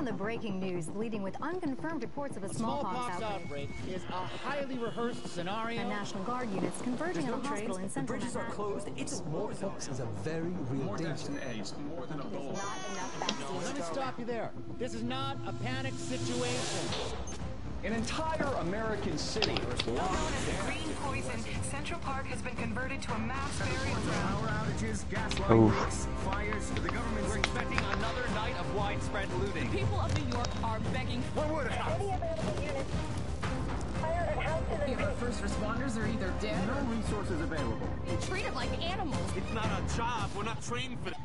on the breaking news, leading with unconfirmed reports of a smallpox outbreak is a highly rehearsed scenario. And National Guard units converging on a hospital in central Manhattan. The bridges are closed. It's smallpox is a very real danger. More than Ebola. Let me stop you there. This is not a panic situation. An entire American city is Known as the Green Poison, Central Park has been converted to a mass burial ground. Power outages, gas line leaks, fires. The government We're expecting another night of widespread looting. The people of New York are begging for wood. Any available units. Fire and house in Our first responders are either dead No resources available. or treated like animals. It's not our job. We're not trained for that.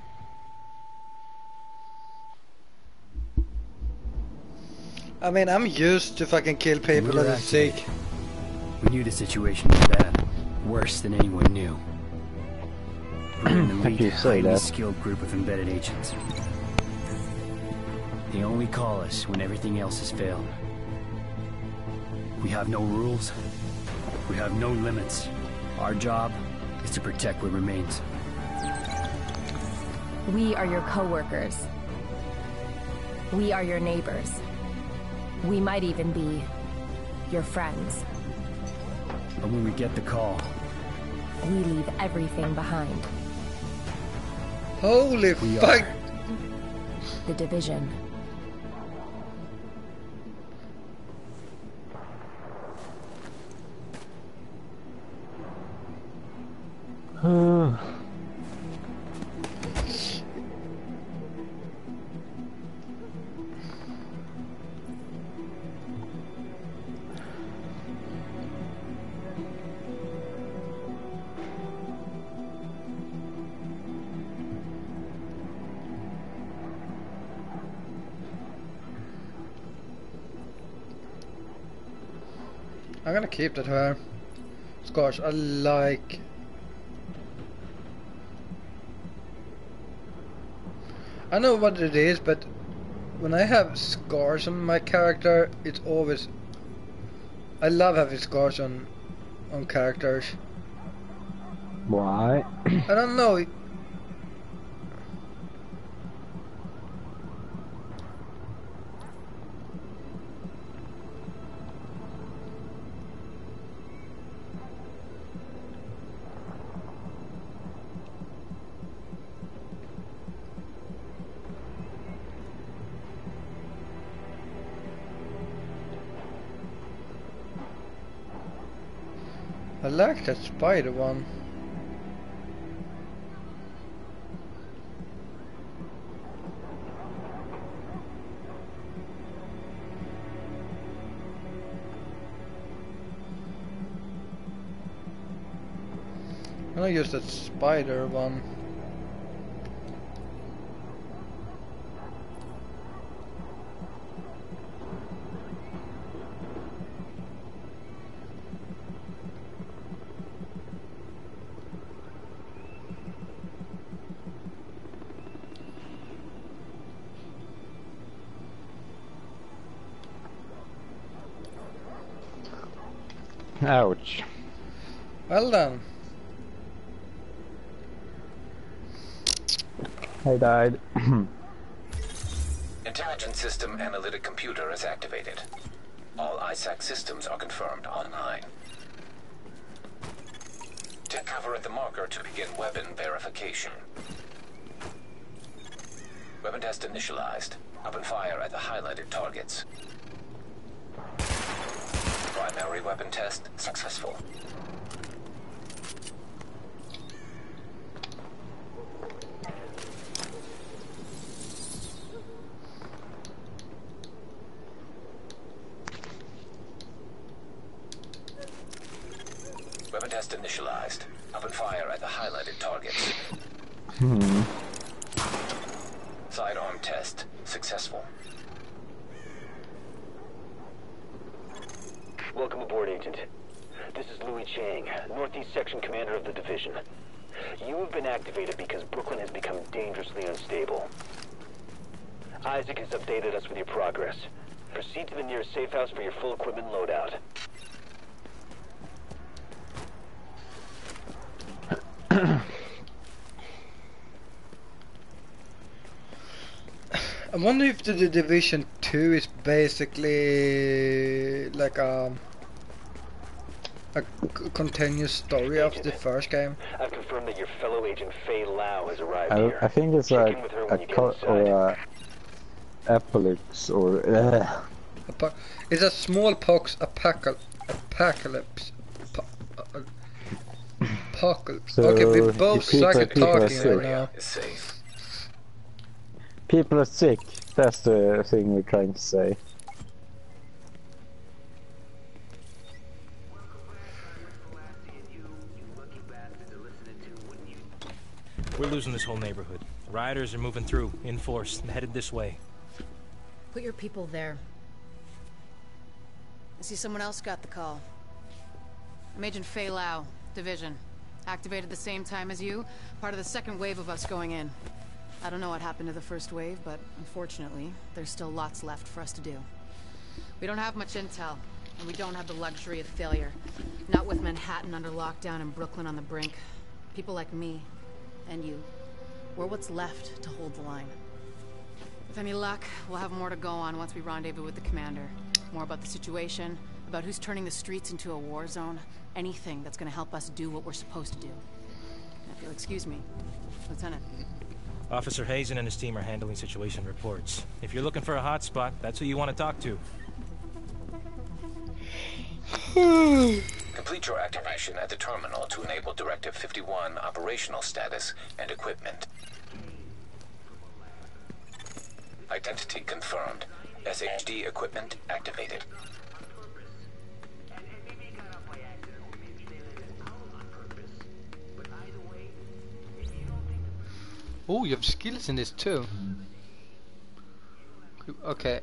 I mean, I'm used to fucking kill people that are sick. We knew the situation was bad. Worse than anyone knew. We're in the lead, highly skilled group of embedded agents. They only call us when everything else has failed. We have no rules. We have no limits. Our job is to protect what remains. We are your co-workers. We are your neighbors. We might even be your friends. But when we get the call, we leave everything behind. Holy fuck! The Division. I'm gonna keep that hair. Scars, I like. I know what it is, but when I have scars on my character, it's always. I love having scars on characters. Why? I don't know. I like that spider one. I'm gonna use that spider one. Ouch. Well done. I died. Intelligence System Analytic Computer is activated. All ISAC systems are confirmed online. Take cover at the marker to begin weapon verification. Weapon test initialized. Open fire at the highlighted targets. Primary weapon test successful. Weapon test initialized. Open fire at the highlighted targets. Sidearm test successful. Welcome aboard, Agent. This is Louis Chang, Northeast Section Commander of the Division. You have been activated because Brooklyn has become dangerously unstable. Isaac has updated us with your progress. Proceed to the nearest safe house for your full equipment loadout. I wonder if the Division 2 is basically like a continuous story of the first game. I've confirmed that your fellow agent Faye Lau has arrived here. I think it's Check like in with her a when you get inside. or apocalypse or It's a smallpox apocalypse. Apocalypse. So okay, we both if people suck at are talking sick. right now. People are sick. That's the thing we're trying to say. We're losing this whole neighborhood. Rioters are moving through, in force, and headed this way. Put your people there. I see someone else got the call. I'm Agent Faye Lau, Division. Activated the same time as you, part of the second wave of us going in. I don't know what happened to the first wave, but unfortunately, there's still lots left for us to do. We don't have much intel, and we don't have the luxury of failure. Not with Manhattan under lockdown and Brooklyn on the brink. People like me, and you, we're what's left to hold the line. With any luck, we'll have more to go on once we rendezvous with the commander. More about the situation, about who's turning the streets into a war zone, anything that's gonna help us do what we're supposed to do. If you'll excuse me, Lieutenant. Officer Hazen and his team are handling situation reports. If you're looking for a hotspot, that's who you want to talk to. Complete your activation at the terminal to enable Directive 51 operational status and equipment. Identity confirmed. SHD equipment activated. Oh, you have skills in this too. Okay,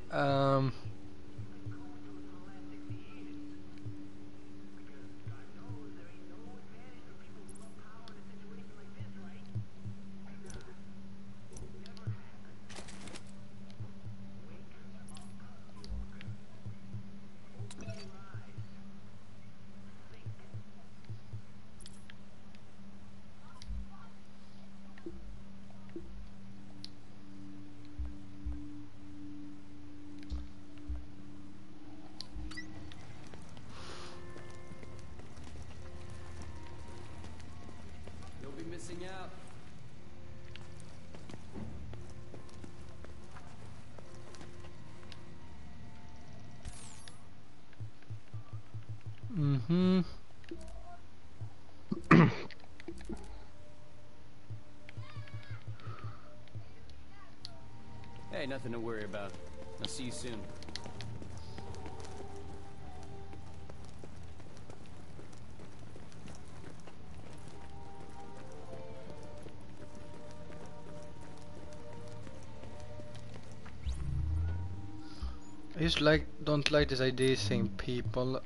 You'll be missing out. mm-hmm. Hey, nothing to worry about. I'll see you soon. I just don't like this idea saying people.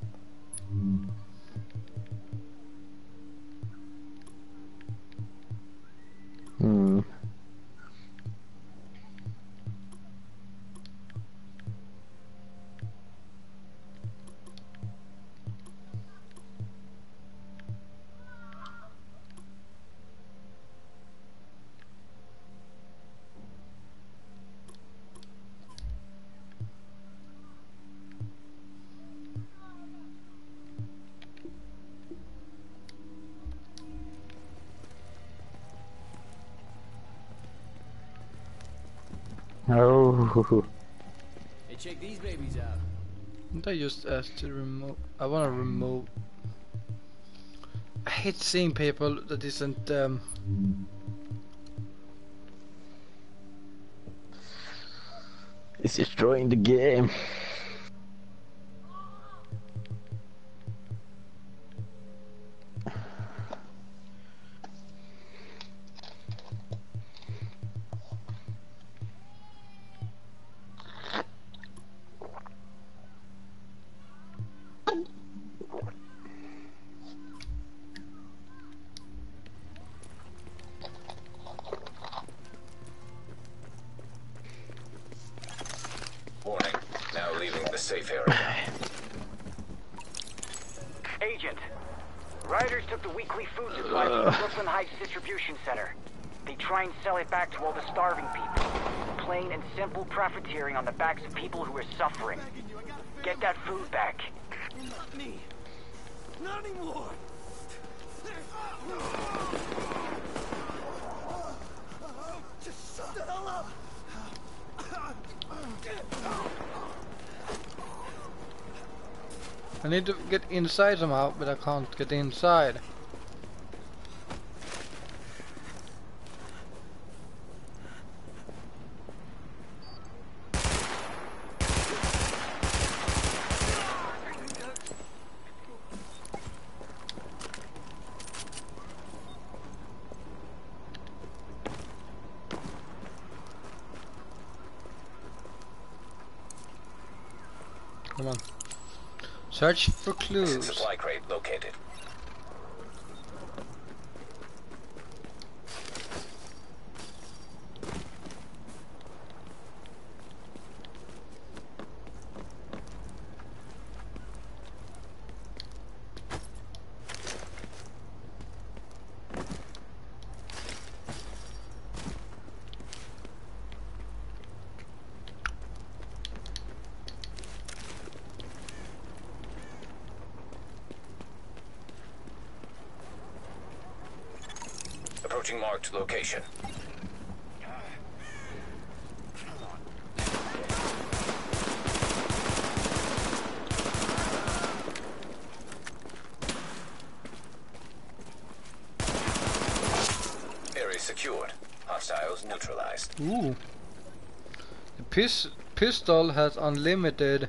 Oh. Hey, check these babies out. Didn't I just ask to remove? I want to remove. I hate seeing people that isn't. It's destroying the game. Warning. Now leaving the safe area. Agent, rioters took the weekly food supply from the Brooklyn Heights distribution center. They try and sell it back to all the starving people. The plain and simple profiteering on the backs of people who are suffering. Get that food back. Not me. Not anymore. Just shut the hell up. I need to get inside somehow, but I can't get inside. Come on. Search for clues. Supply crate located. Approaching marked location. Area secured. Hostiles neutralized. Ooh. The pistol has unlimited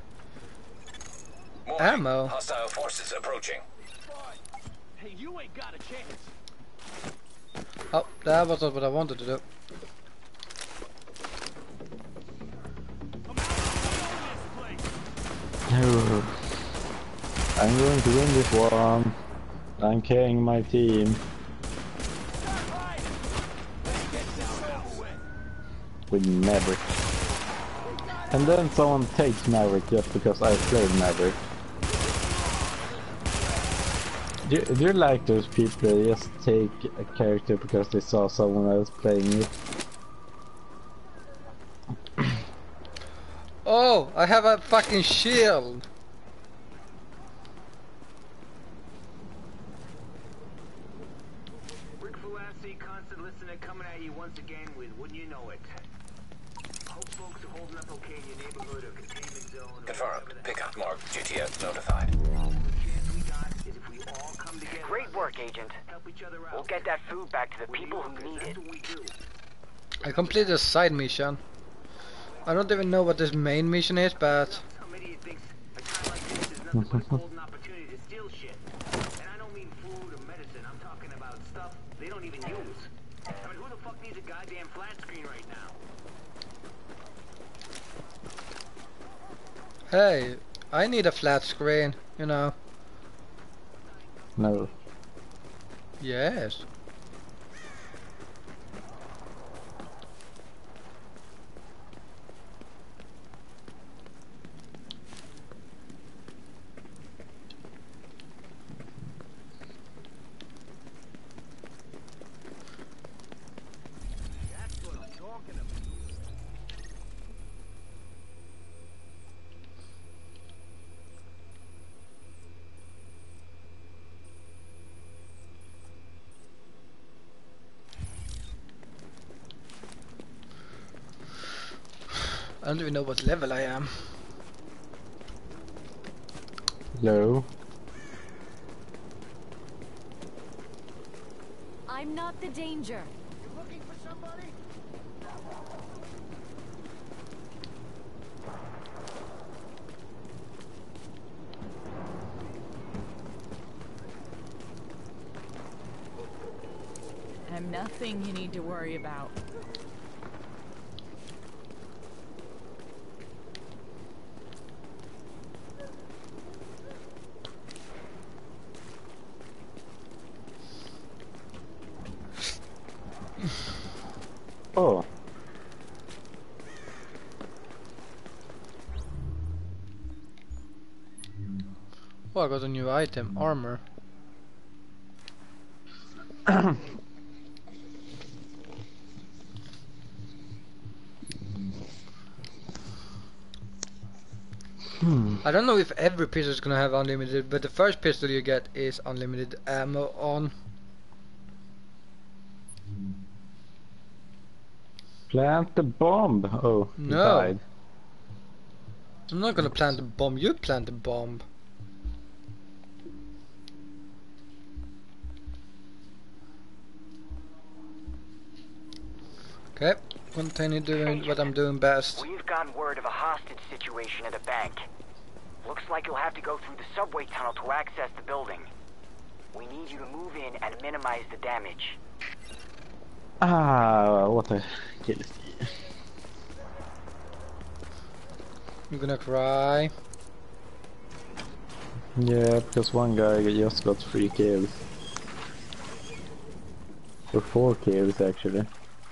ammo. Hostile forces approaching. Hey, you ain't got a chance. Oh, that was not what I wanted to do. I'm going to win this one. I'm carrying my team. With Maverick. And then someone takes Maverick just because I played Maverick. Do you like those people that just take a character because they saw someone else playing it? Oh, I have a fucking shield. Rick Fulassi, constant listener coming at you once again with Wouldn't You Know It. Hope folks are holding up okay in your neighborhood or containment zone. Confirmed. Pickup marked. GTS notified. Great work, Agent. We'll get that food back to the people who need it. I completed a side mission. I don't even know what this main mission is, but hey, I need a flat screen, you know. No. Yes. That's what I'm talking about. I don't even know what level I am. Low. I'm not the danger. You looking for somebody? I'm nothing you need to worry about. Oh. Oh, I got a new item, armor. I don't know if every pistol is gonna have unlimited, but the first pistol you get is unlimited ammo on. Plant the bomb. Oh, he No. died. I'm not gonna plant a bomb, you plant a bomb. Okay, continue doing what I'm doing best. We've gotten word of a hostage situation at a bank. Looks like you'll have to go through the subway tunnel to access the building. We need you to move in and minimize the damage. Ah, what a kill. I'm gonna cry. Yeah, because one guy just got 3 kills. Or 4 kills actually.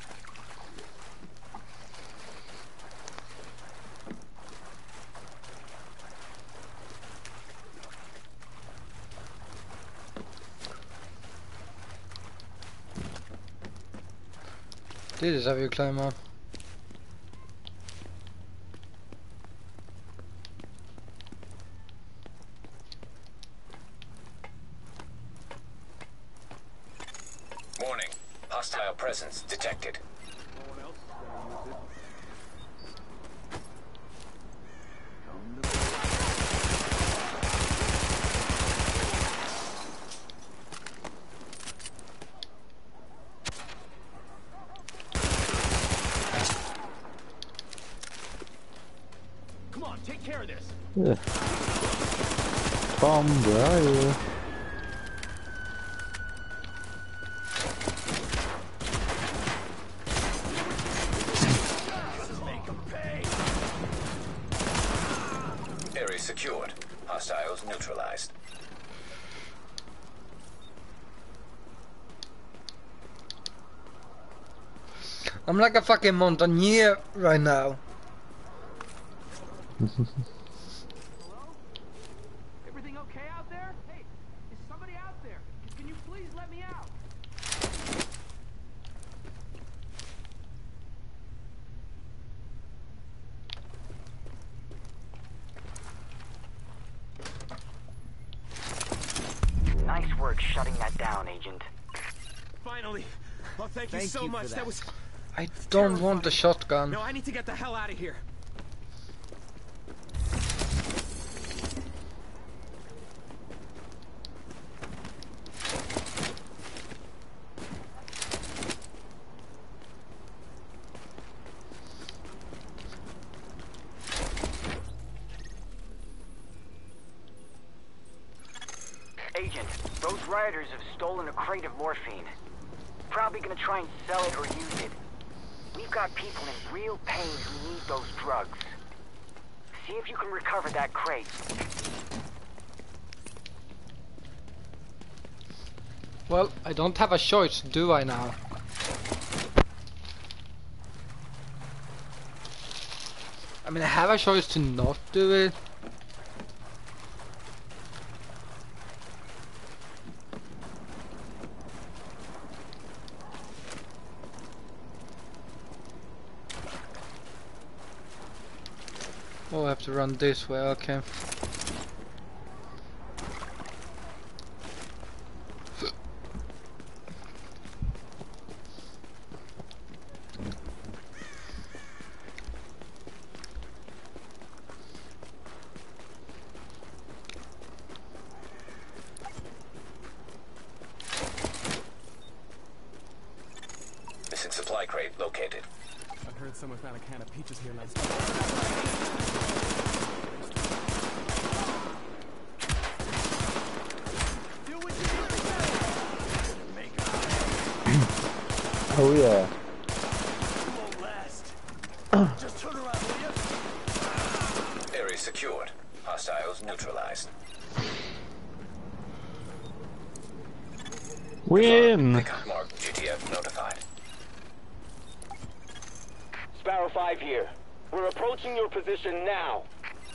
This is how you climb up. Warning. Hostile presence detected. Come on, take care of this. Yeah. Bomb, where are you? Area secured. Hostiles neutralized. I'm like a fucking mountaineer right now. Everything okay out there? Hey, is somebody out there? Can you please let me out? Nice work shutting that down, Agent. Finally. Oh, thank you so much. That was... I don't want the shotgun. No, I need to get the hell out of here. Agent, those rioters have stolen a crate of morphine. Probably gonna try and sell it or use it. We've got people in real pain who need those drugs. See if you can recover that crate. Well, I don't have a choice, do I now? I mean, I have a choice to not do it. Oh, I have to run this way, okay. Missing supply crate located. I heard someone found a can of peaches here last night. Oh yeah. Just turn around, will you? Area secured. Hostiles neutralized. Win! Pickup marked. GTF notified. Sparrow 5 here. We're approaching your position now.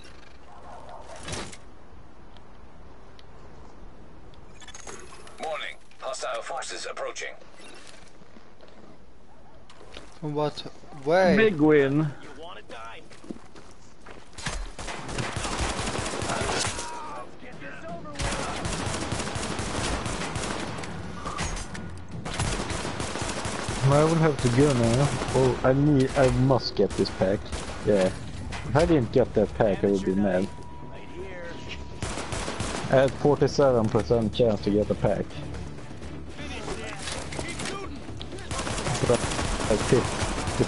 Warning. Hostile forces approaching. What way? Big win. You wanna die? I will have to go now. Oh, I must get this pack. Yeah. If I didn't get that pack, I would be mad. I had 47% chance to get the pack. But I picked.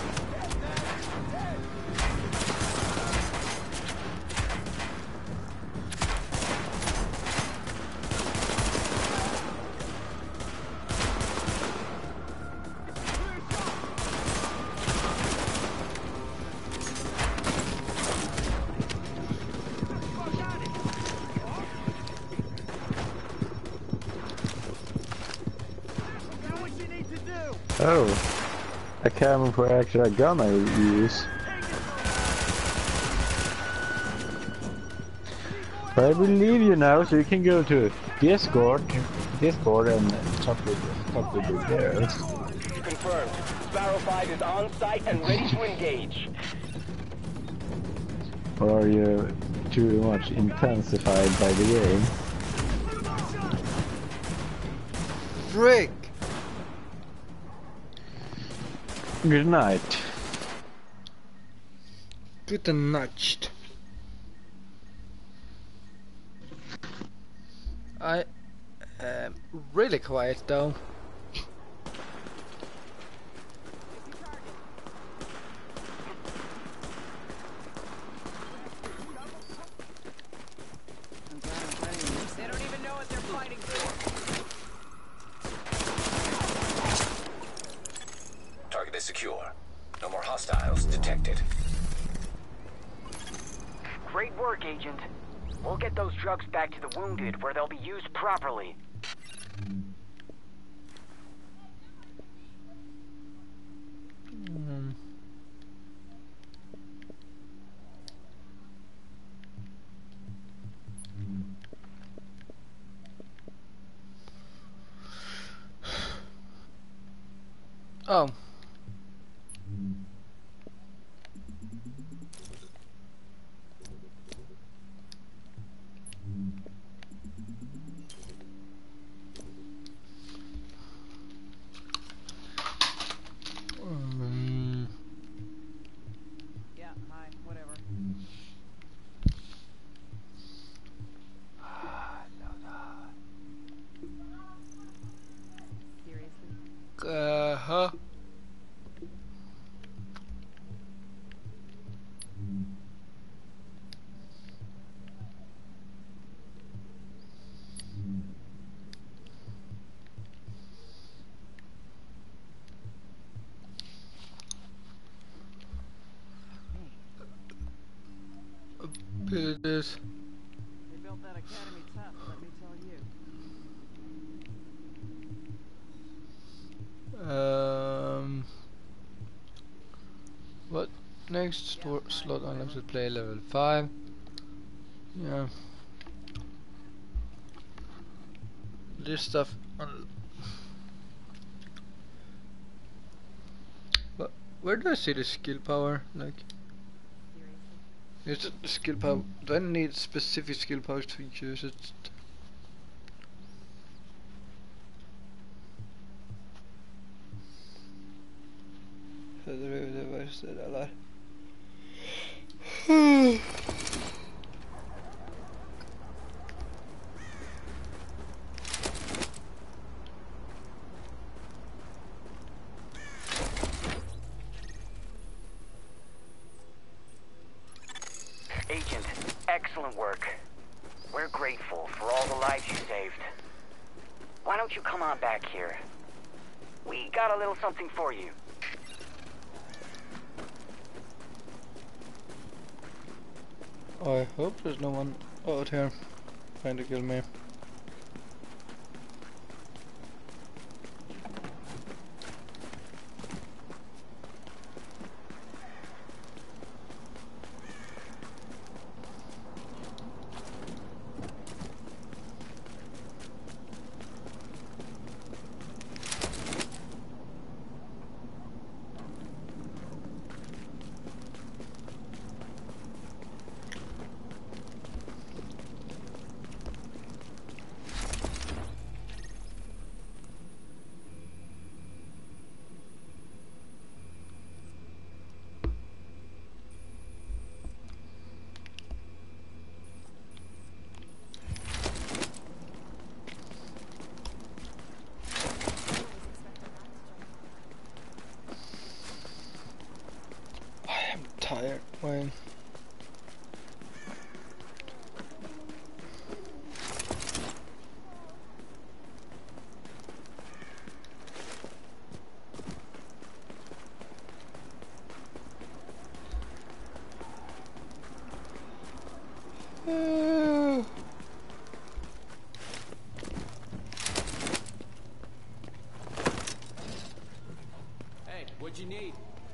Oh, a camera for actual gun I use. But I believe you now, so you can go to Discord and talk with the girls. Confirmed. Sparrow 5 is on site and ready to engage. Or are you too much intensified by the game? Frick! Good night. Good night. I am really quiet though. They don't even know what they're fighting for. Target is secure. No more hostiles detected. Great work, Agent. We'll get those drugs back to the wounded where they'll be used properly. Oh. Yeah, hi, whatever. Seriously? Huh? It is. They built that academy tough, let me tell you. What next? Slot unlimited play level 5. Yeah. This stuff. But where do I see the skill power? Like. Is it the skill power? Do I need specific skill powers to use it? Agent, excellent work. We're grateful for all the lives you saved. Why don't you come on back here? We got a little something for you. I hope there's no one out here trying to kill me. tired, Wayne. Hey, what'd you need?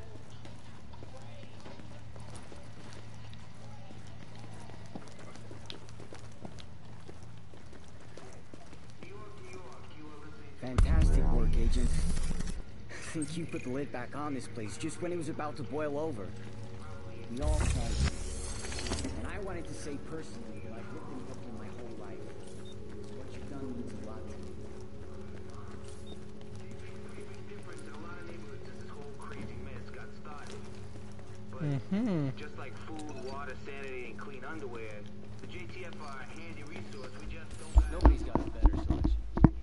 Fantastic work, Agent. I think you put the lid back on this place just when it was about to boil over. We all tried to. And I wanted to say personally that I've lived in Brooklyn my whole life. What you've done means a lot to me. Just like food, water, sanity, and clean underwear, the JTF are a handy resource. We just don't have. Nobody's got a better selection.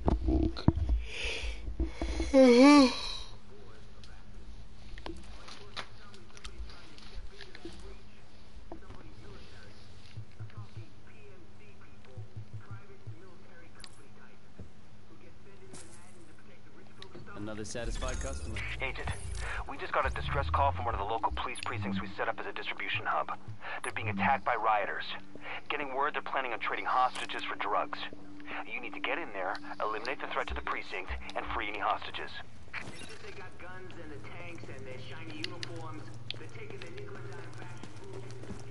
Another satisfied customer. Agent, we just got a distress call from one of the local police precincts we set up as a distribution hub. They're being attacked by rioters. Getting word they're planning on trading hostages for drugs. You need to get in there, eliminate the threat to the precinct, and free any hostages. They got guns and the tanks and their shiny uniforms. They're taking the nickel and dime fashion food.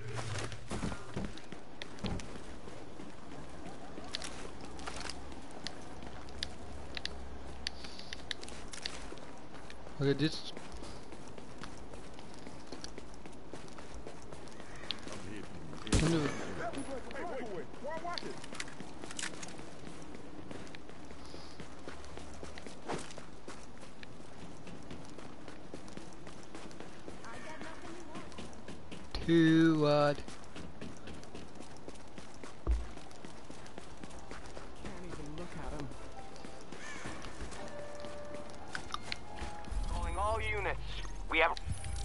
Okay, this. Too what? Can't even look at him. Calling all units. We have...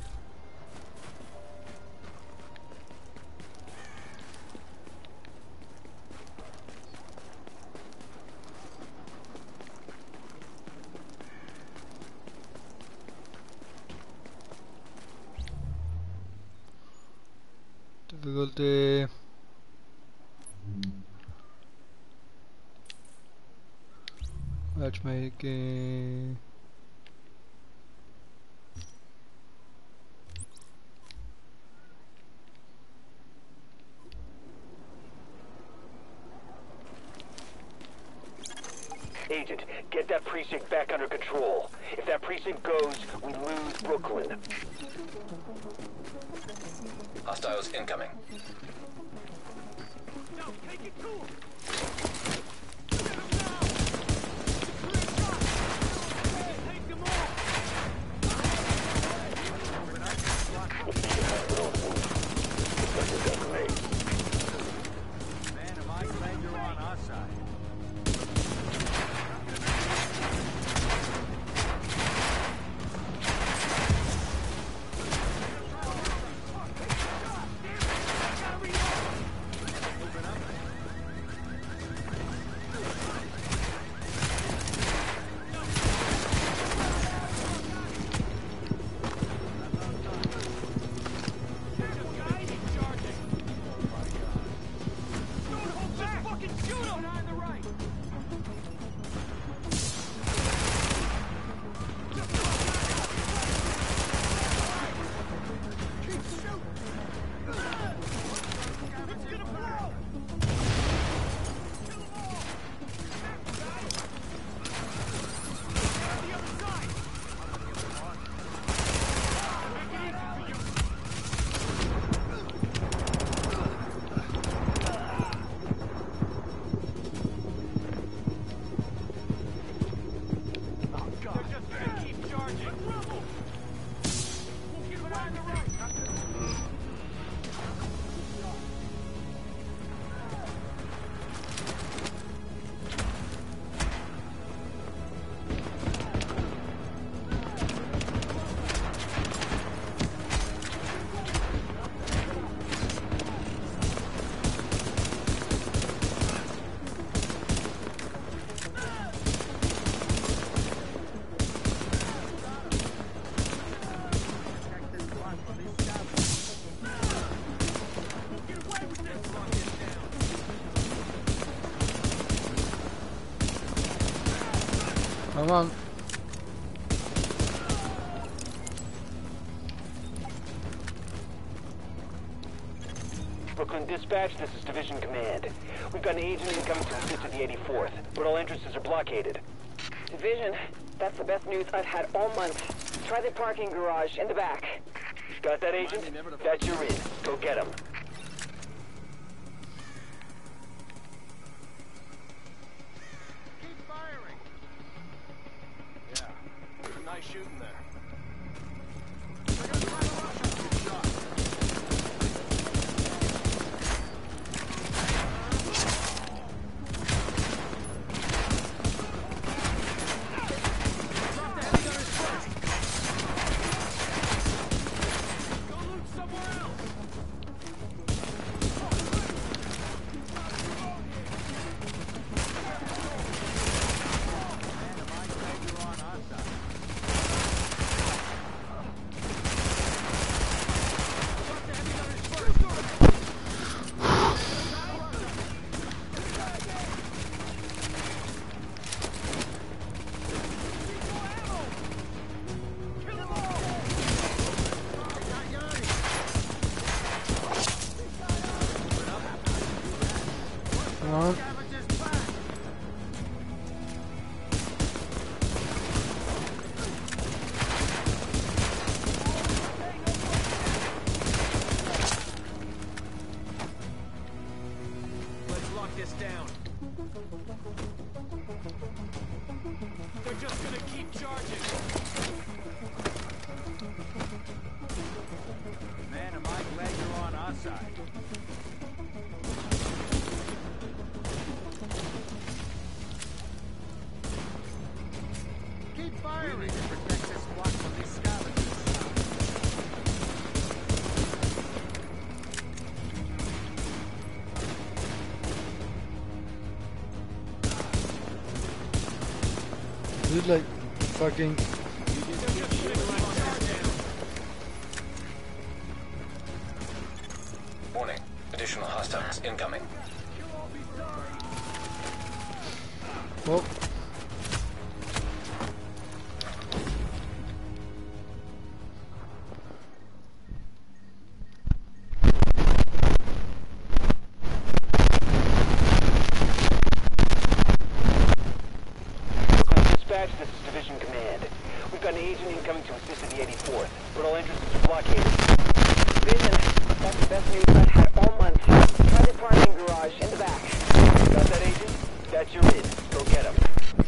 Difficulty. Matchmaking. Agent, get that precinct back under control. If that precinct goes, we lose Brooklyn. Hostiles incoming. No, take it to him. Man, am I glad you're on our side. Come on. Brooklyn Dispatch, this is Division Command. We've got an agent incoming to assist at the 84th, but all entrances are blockaded. Division, that's the best news I've had all month. Try the parking garage in the back. Got that, Agent? That's your in. Go get him. Keep firing. Yeah, some nice shooting there. Is it like fucking... Warning. Additional hostiles incoming. Well... Dispatch, this is Division Command. We've got an agent incoming to assist at the 84th, but all entrances are blockaded. Division, that's the best news I've had all month. Try the parking garage in the back. Got that, Agent? That's your in. Go get him.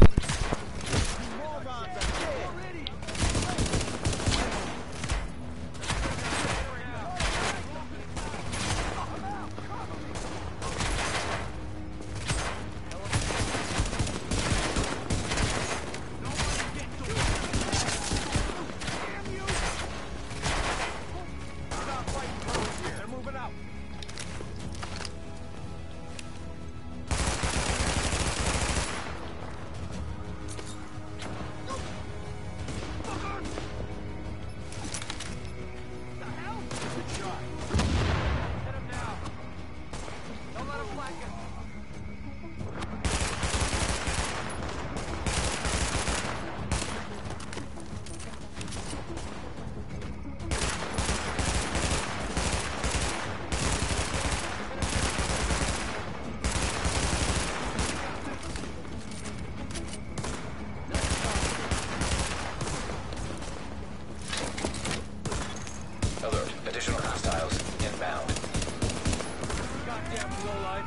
Alert. Additional hostiles inbound. Goddamn lowlife.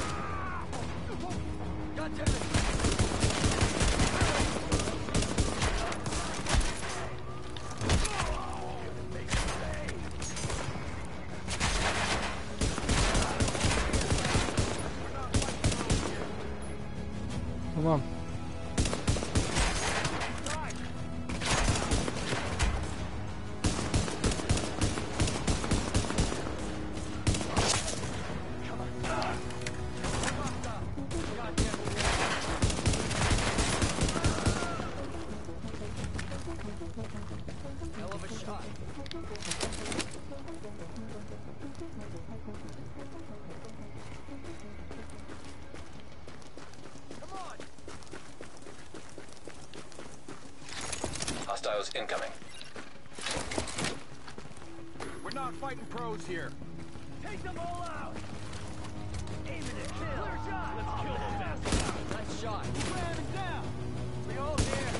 Goddamn it. Come on. Hell of a shot. Come on. incoming. We're not fighting pros here. Take them all out! Aim it at kill! Clear shot! Let's kill those bastards! Nice shot! He ran him down! We all here!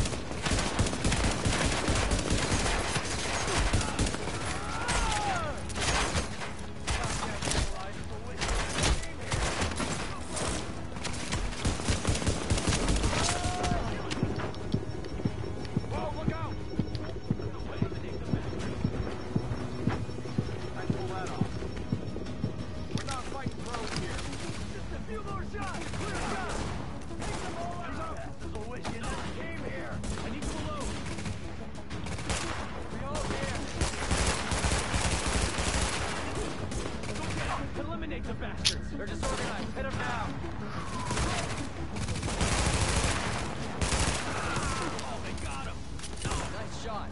They're disorganized. Hit them now. Oh, they got him. Nice shot.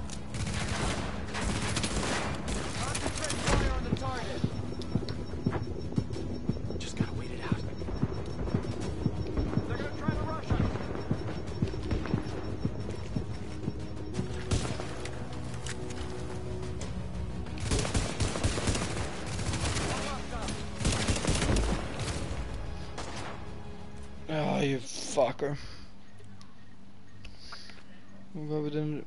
Concentrate fire on the target. Just gotta wait it out. They're gonna try to rush us. Oh, you fucker. What we didn't...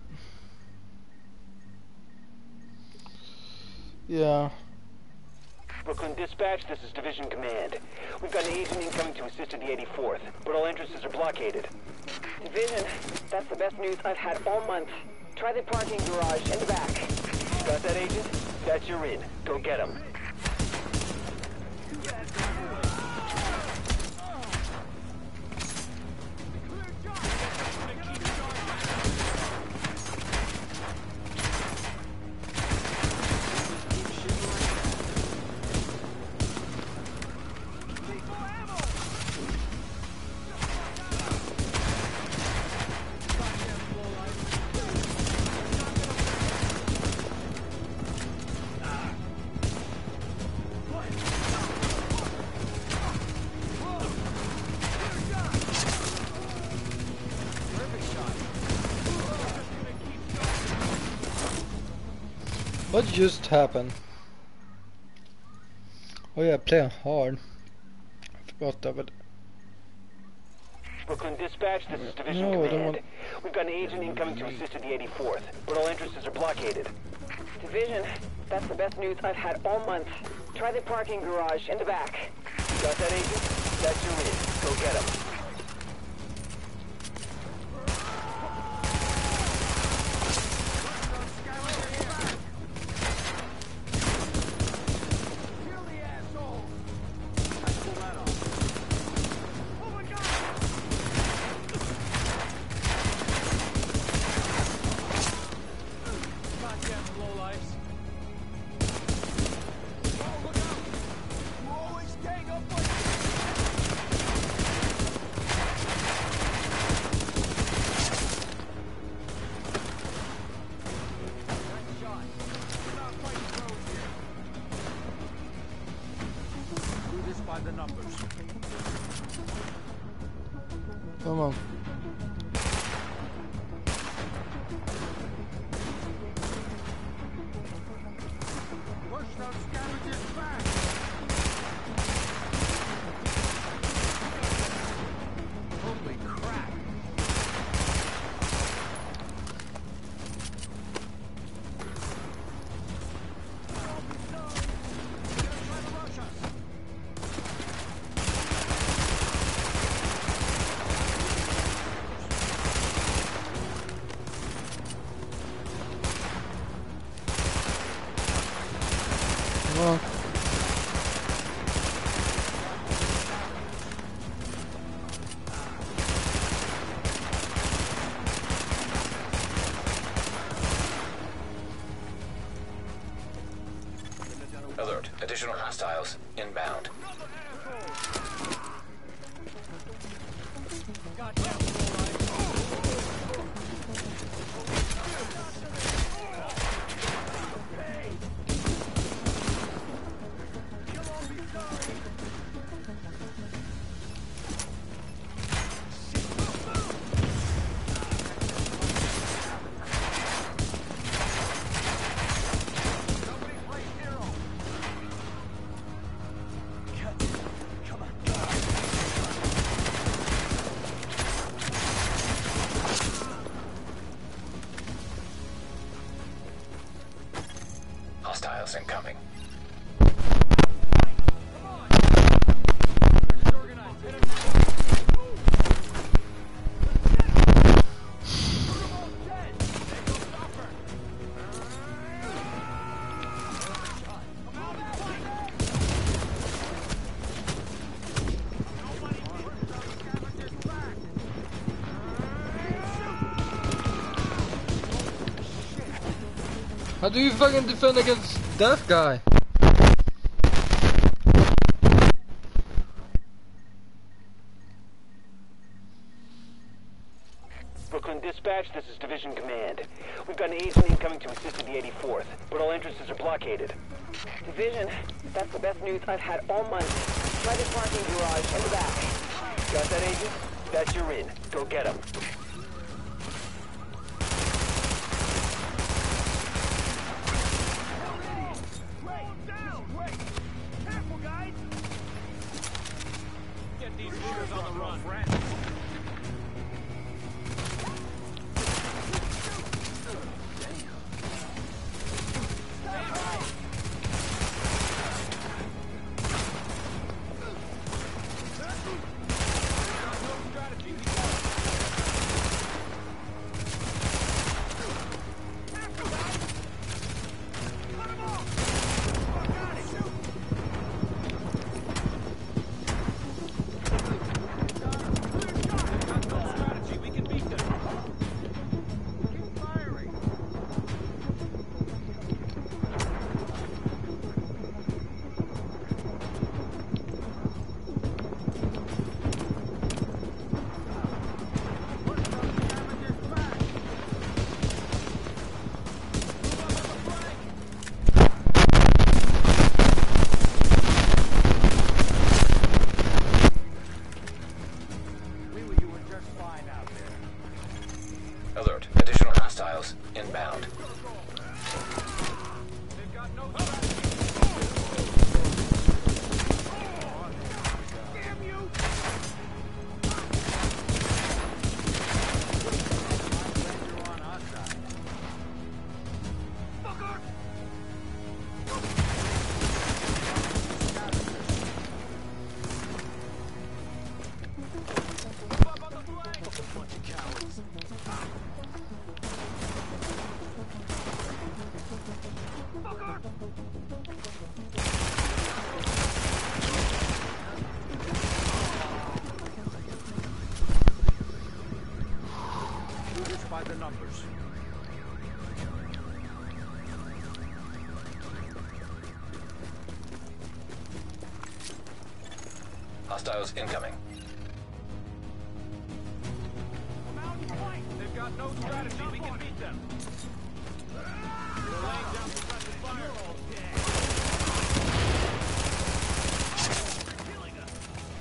Yeah. Brooklyn Dispatch, this is Division Command. We've got an agent incoming to assist at the 84th, but all entrances are blockaded. Division, that's the best news I've had all month. Try the parking garage in the back. Got that, Agent? That's your in. Go get him. What just happened? Oh yeah, playing hard. I forgot that, but... Brooklyn Dispatch, this is Division Command. We've got an agent incoming to assist at the 84th, but all entrances are blockaded. Division, that's the best news I've had all month. Try the parking garage in the back. Got that, Agent? That's your in. Go get him. Come on. Push those scavengers back! Holy crap! Alert. Additional hostiles inbound. hostiles incoming. How do you fucking defend against that guy? Brooklyn Dispatch, this is Division Command. We've got an agent incoming to assist in the 84th, but all entrances are blockaded. Division, that's the best news I've had all month. Try the parking garage in the back. Got that, agent? That's your in. Go get him. Alert. Additional hostiles inbound. By the numbers. Hostiles incoming. They've got no strategy. We can beat them. They're laying down suppressive fire. Killing us.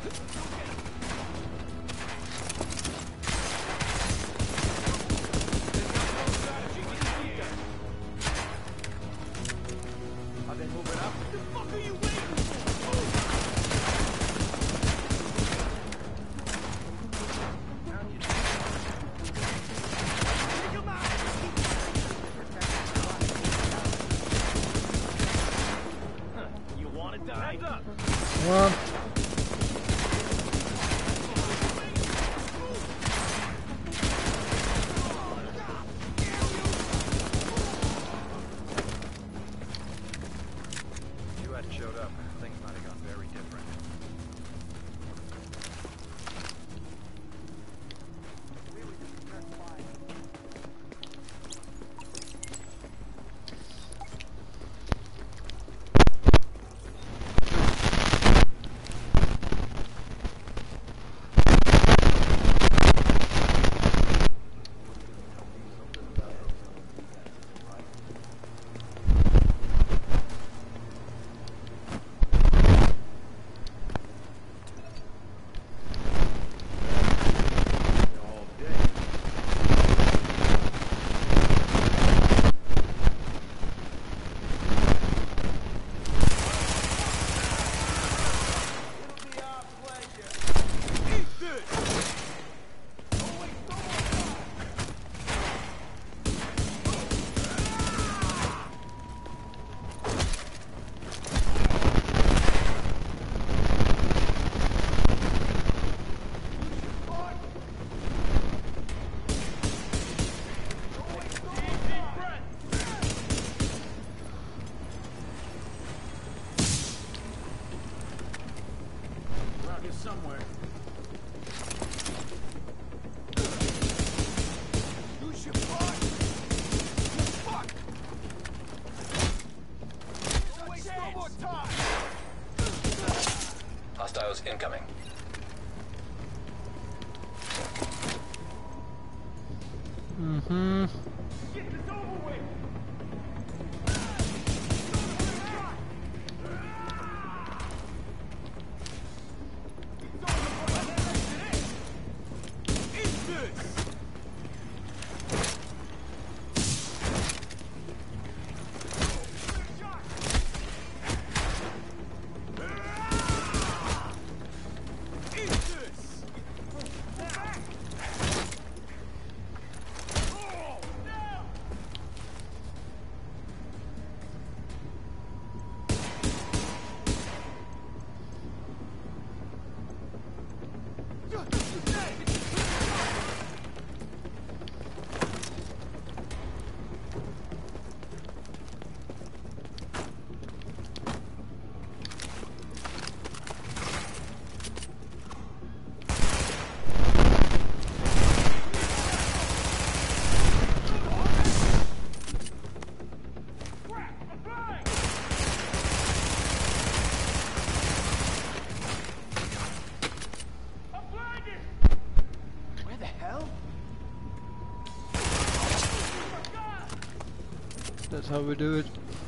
Are they moving up? What the fuck are you waiting for? Take him out! Huh. You want to die? Hands up! Come on. Showed up, things might have gone very different. somewhere. Use your butt. Fuck. Don't waste no more time. Hostiles incoming. Mm-hmm. Get this over with. That's how we do it.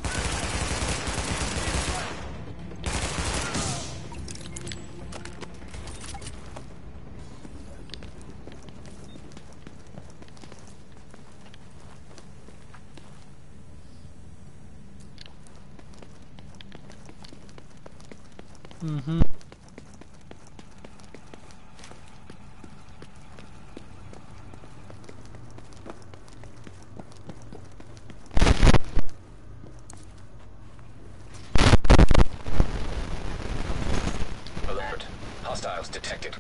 Mm-hmm. Alert. Hostiles detected.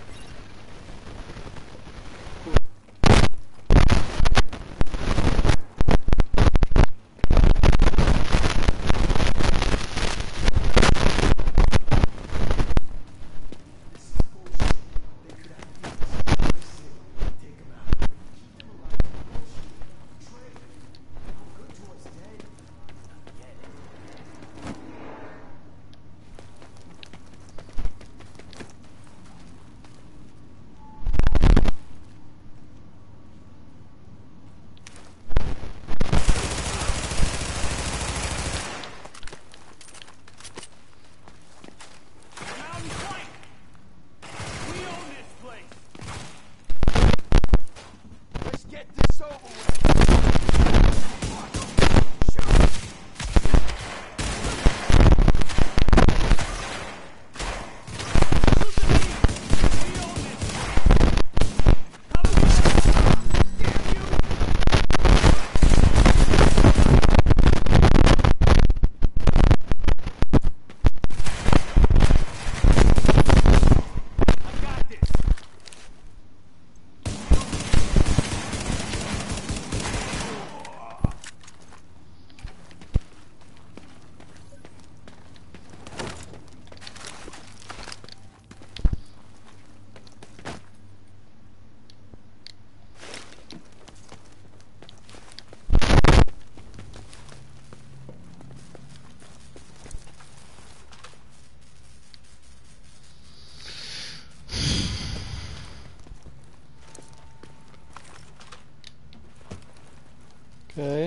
Okay.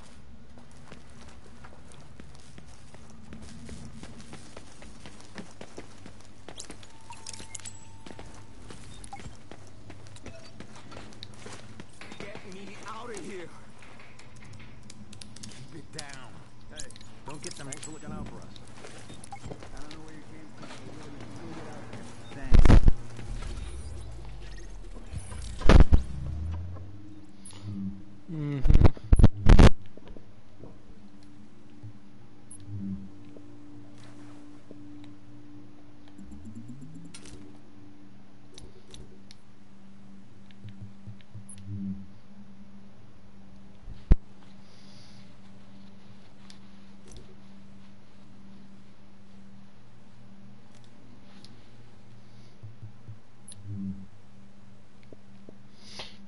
Get me out of here. Keep it down. Hey, don't get them. Thanks for looking out for us. I don't know where you came from, but we're gonna get out of here. Thanks. Mm-hmm.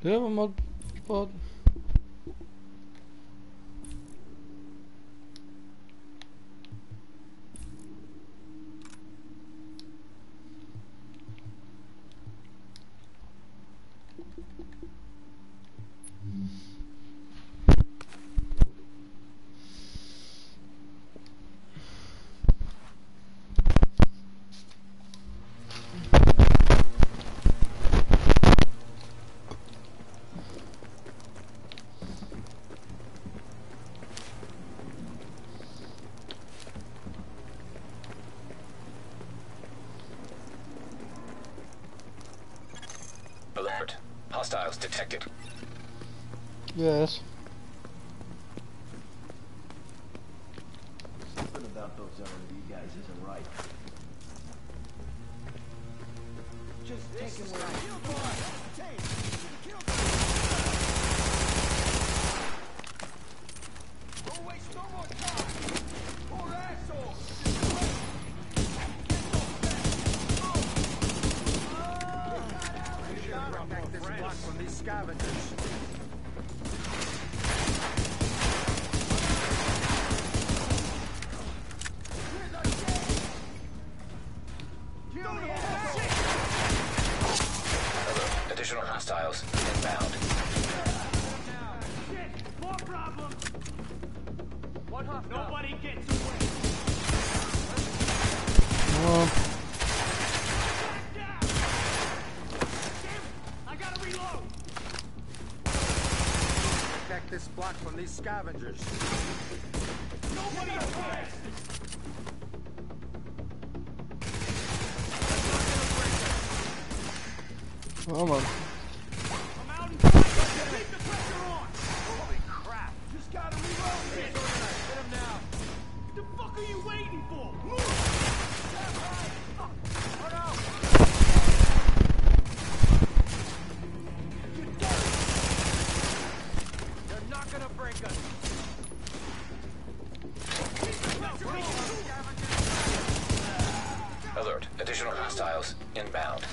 Det var modpod. Alert. Hostiles detected. Yes. Something about those R&D guys isn't right. Just take him away. Don't waste no more time. Poor asshole. Protect this block from these scavengers. Alert. Additional hostiles inbound. Shit, more problems. One hostile. Nobody gets away. I gotta reload. Protect this block from these scavengers. Nobody away. Come on. I'm out in front. Keep the pressure on. Holy crap. Just gotta reload. Hit him now. What the fuck are you waiting for? Move. Oh no. You done it. They're not gonna break us. Keep the pressure on. Alert. Additional hostiles inbound.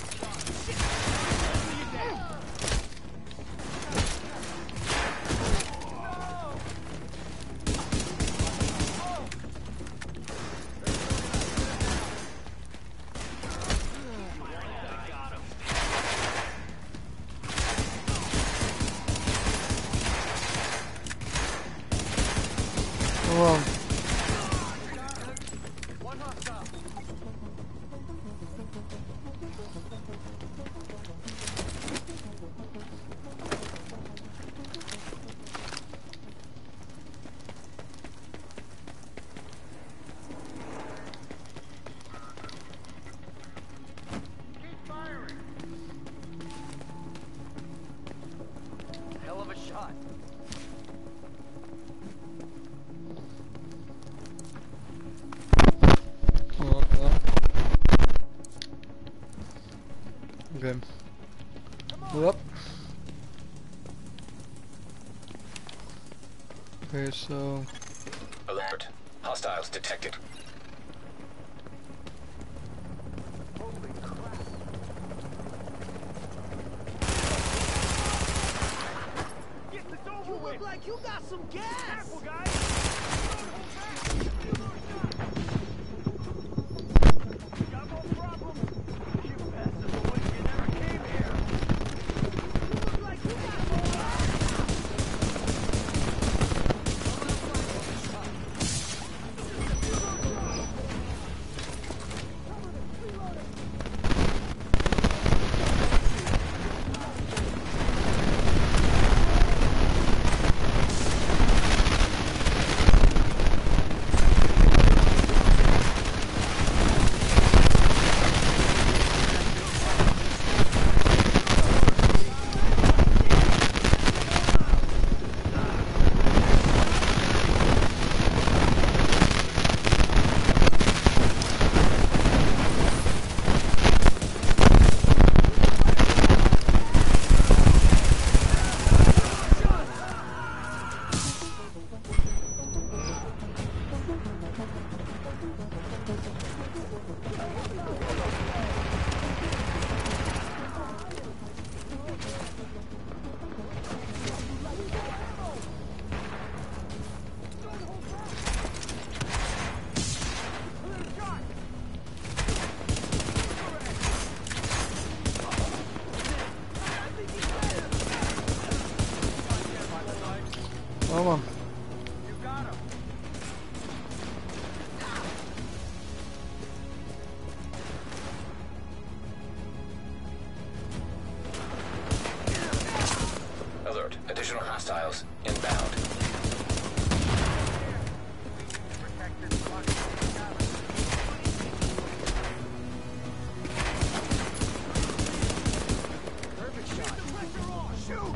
Wrong. One hostile. Keep firing. Hell of a shot. Okay. Move up. Okay, so Alert. Hostiles detected. Get this over with. Look like you got some gas. Careful, guys. Don't hold back. We got more problems. You bastards wish you never came here. You look like you got more Come on. You got him. Alert. Additional hostiles inbound. Perfect shot. Keep the pressure on. Shoot.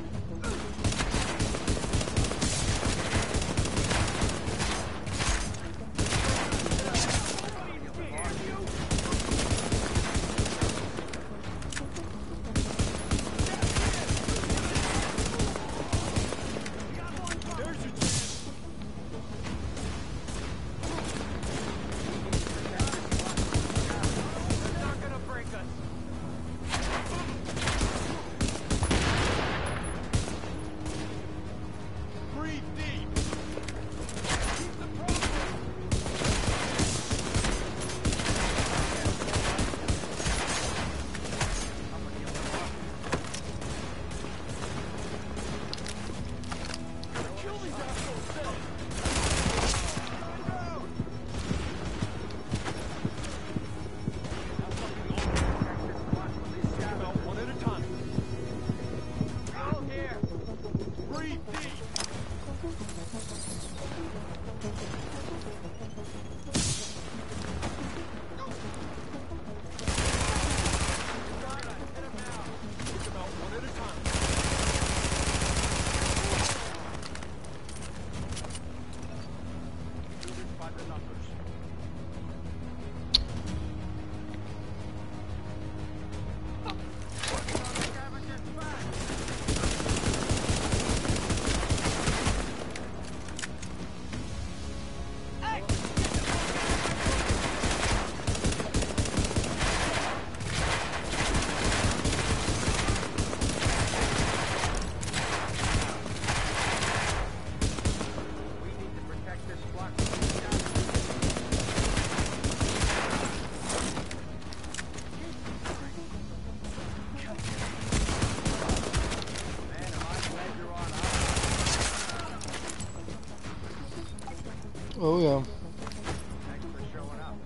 Oh yeah. Thanks for showing up.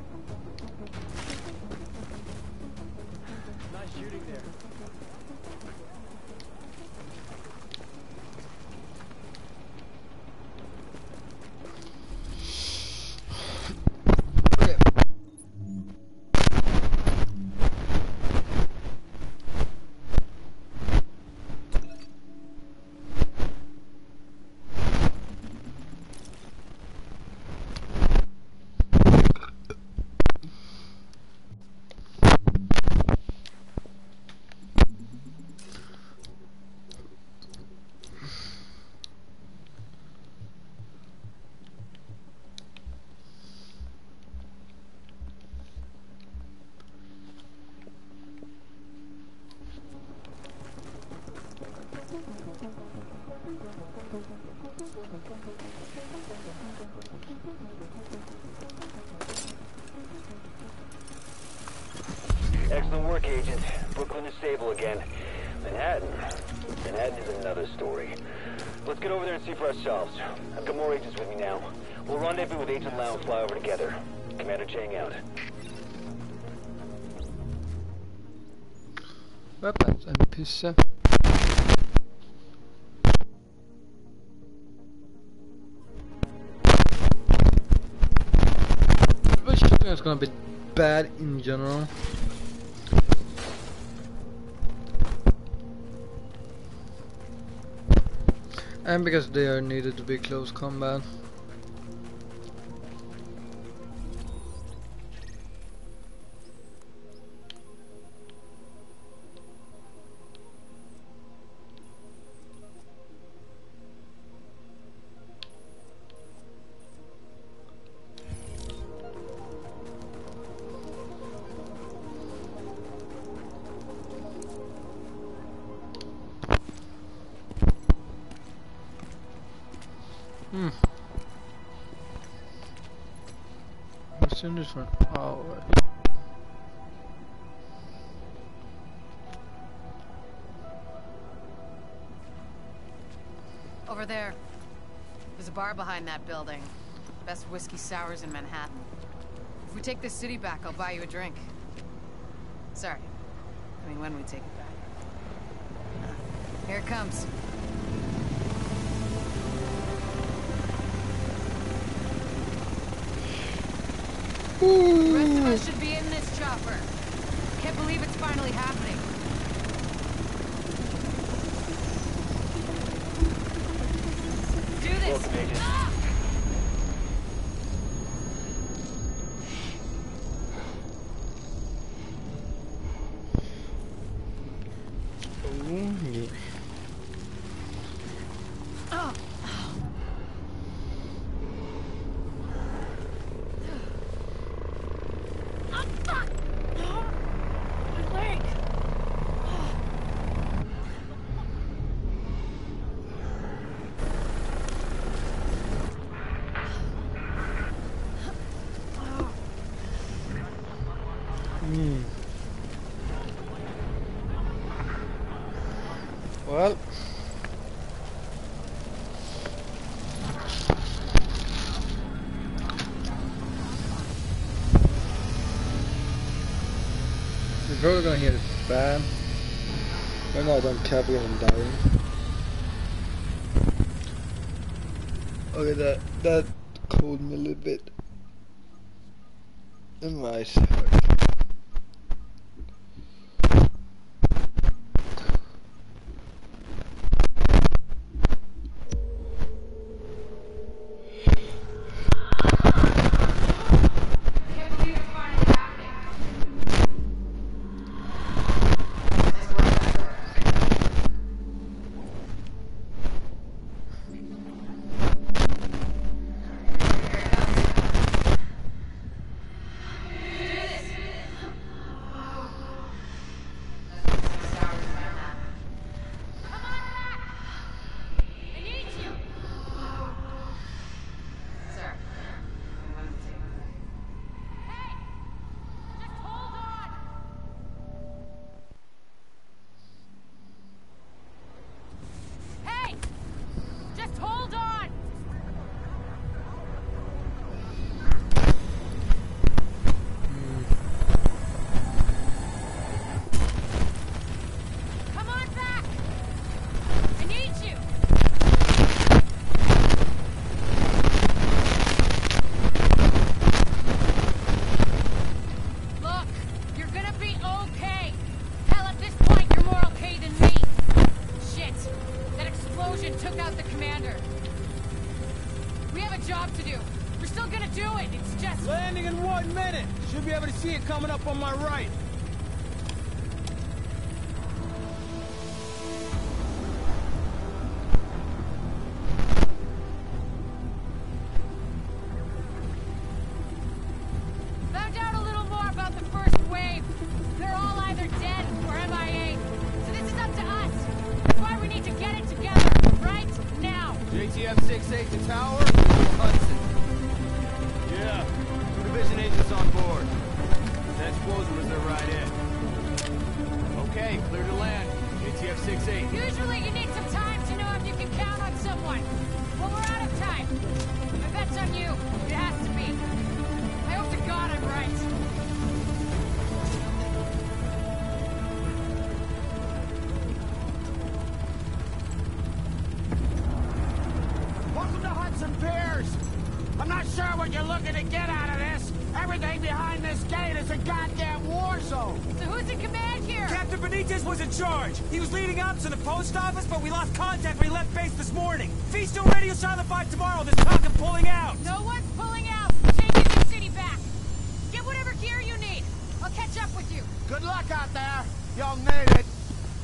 Nice shooting there. Excellent work, Agent. Brooklyn is stable again. Manhattan is another story. Let's get over there and see for ourselves. I've got more agents with me now. We'll rendezvous with Agent Lau and fly over together. Commander Chang out. Weapons and pizza. Which shotgun is gonna be bad in general. And because they are needed to be close combat. I've seen this for an hour. Over there. There's a bar behind that building. Best whiskey sours in Manhattan. If we take this city back, I'll buy you a drink. Sorry. I mean, when we take it back. Here it comes. The rest of us should be in this chopper. Can't believe it's finally happening. Do this! Ah! Oh, yeah. Oh. Fuck! My leg! Well, you're probably gonna hear the fan. Right now, I don't care because I'm dying. Okay, that cooled me a little bit. And my eyes hurt. Coming up on my right. Found out a little more about the first wave. They're all either dead or MIA. So this is up to us. That's why we need to get it together right now. JTF 68 to tower. Hudson. Yeah. 2 division agents on board. That explosion was their right in. Okay, clear to land. JTF 68. Usually you need some time to know if you can count on someone. Well, we're out of time. My bet's on you. It has to be. I hope to God I'm right. Welcome to Hudson Piers. I'm not sure what you're looking to get out of this. Everything behind this gate is a goddamn war zone. So who's in command here? Captain Benitez was in charge. He was leading up to the post office, but we lost contact when he left base this morning. Feasto radio silent by tomorrow. There's talk of pulling out. No one's pulling out. Taking the city back. Get whatever gear you need. I'll catch up with you. Good luck out there. You'll need it.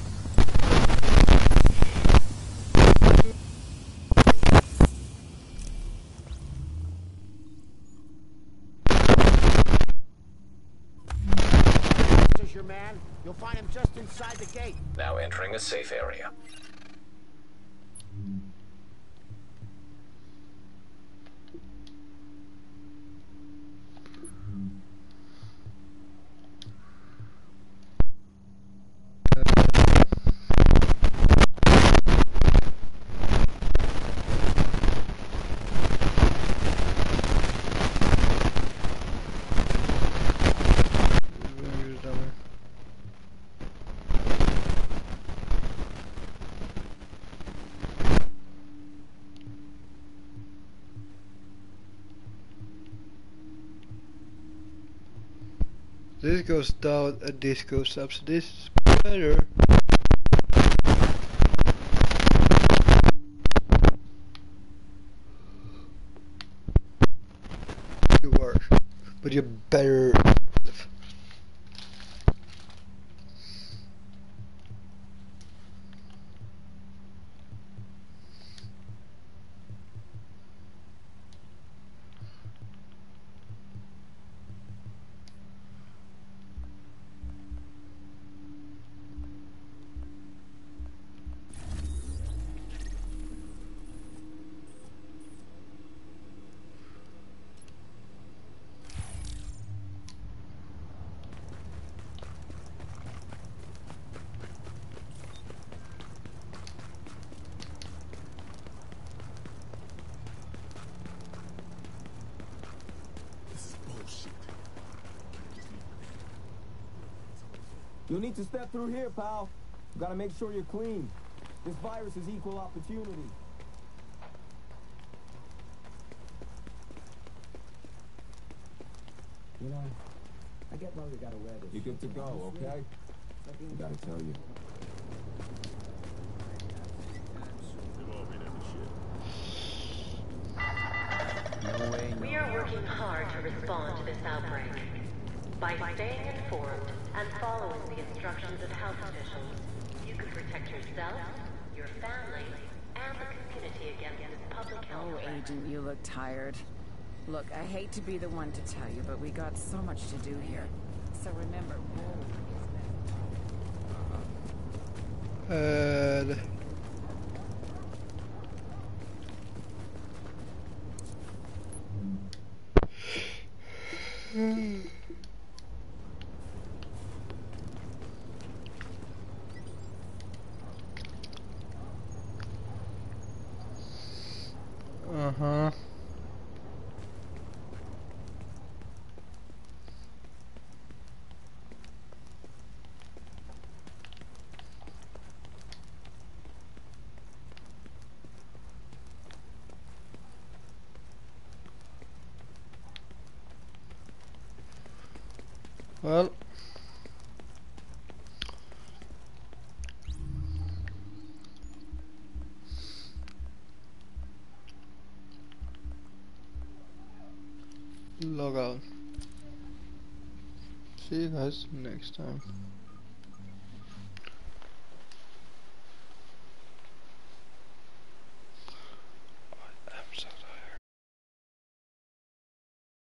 Your man, you'll find him just inside the gate. Now entering a safe area. This goes down and this goes up, so this is better. You work, but you're better. You'll need to step through here, pal. Gotta make sure you're clean. This virus is equal opportunity. You know, I get why we gotta wear this. You're good to go, okay? I gotta tell you. We are working hard to respond to this outbreak. By staying informed and following the instructions of health officials, you can protect yourself, your family, and the community against this public health threat. Oh, Agent, you look tired. Look, I hate to be the one to tell you, but we got so much to do here. So remember, Uh-huh. Well, log out. See you guys next time.